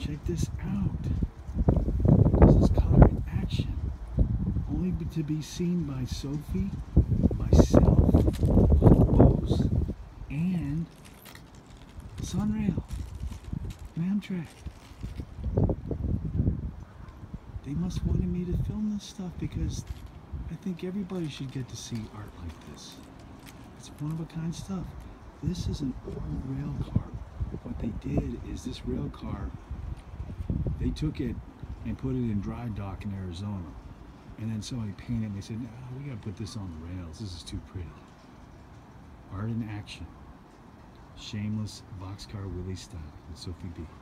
Check this out. This is color in action. Only to be seen by Sophie, myself, Bose, and Sunrail, and Amtrak. They must wanted me to film this stuff because I think everybody should get to see art like this. It's one-of-a-kind stuff. This is an old rail car. What they did is this rail car, they took it and put it in dry dock in Arizona. And then somebody painted it and they said, no, we gotta put this on the rails. This is too pretty. Art in action. Shameless boxcar Willie Styli with Sophie B.